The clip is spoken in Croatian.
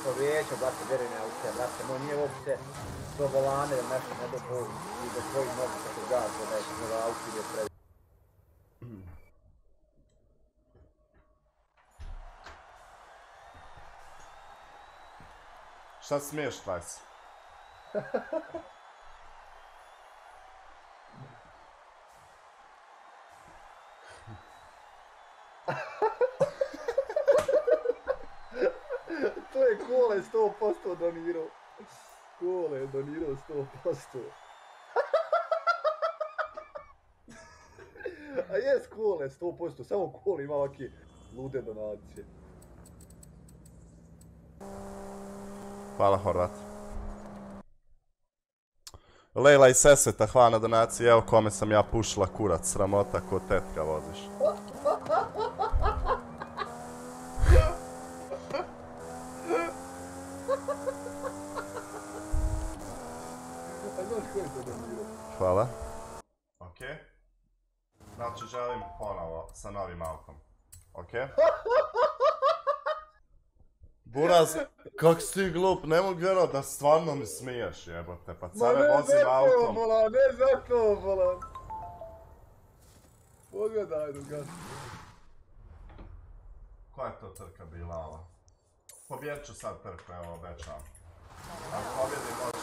čovječe, brate, vjerujem ja u te, brate, moj nije uopće do volane ili nešto, ne do boli, i do tvojih nogu kako gaze, nešto, nego auto ide previše. Šta smiješ, Trajs? To je Kole 100% donirao. Kole je donirao 100%. A jes Kole 100%, samo Kole ima ovakve lude donacije. Hvala, Horvat. Lejla iz Sesveta, hvala na donaciji, evo kome sam ja pušila kurac, sramota ko tetka voziš. Hvala. Ok. Znači želim ponovo sa novim autom. Ok? Buraz, kak si ti glup, ne mogu vjerovat da stvarno mi smiješ jebote, pa care vozim autom. Ne za to, bolan. Pogledaj, drugač. Koja je to trka bila ova? Pobjedit ću sad trku, evo obećam. Ako pobjedim